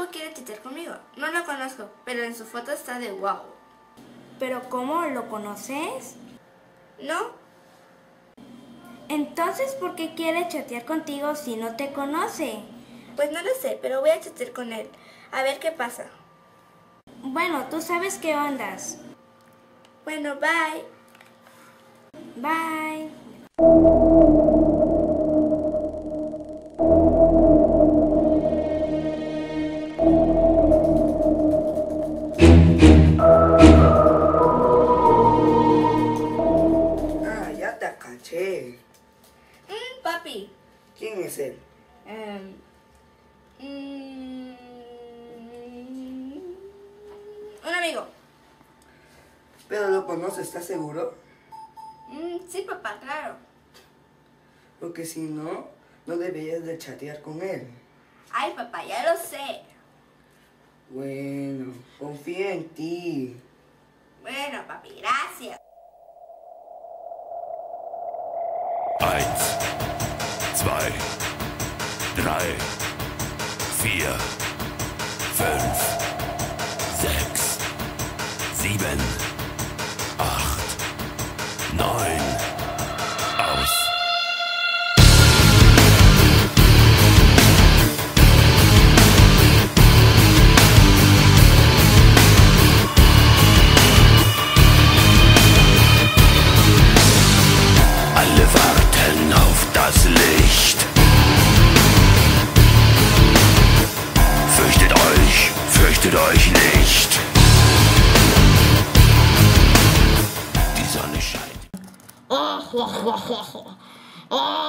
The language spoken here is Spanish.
chico quiere chatear conmigo. No lo conozco, pero en su foto está de wow. ¿Pero cómo? ¿Lo conoces? ¿No? Entonces, ¿por qué quiere chatear contigo si no te conoce? Pues no lo sé, pero voy a chatear con él. A ver qué pasa. Bueno, tú sabes qué ondas. Bueno, bye. Bye. Ah, ya te caché. Papi. ¿Quién es él? Un amigo. ¿Pero lo conoces, estás seguro? Sí, papá, claro. Porque si no, no deberías de chatear con él. Ay, papá, ya lo sé. Bueno, confío en ti. Bueno, papi, gracias. 1, 2, 3, 4, 5, 6, 7, 8, 9. Aus. Alle warten auf das Licht. Fürchtet euch nicht. Die Sonne scheint.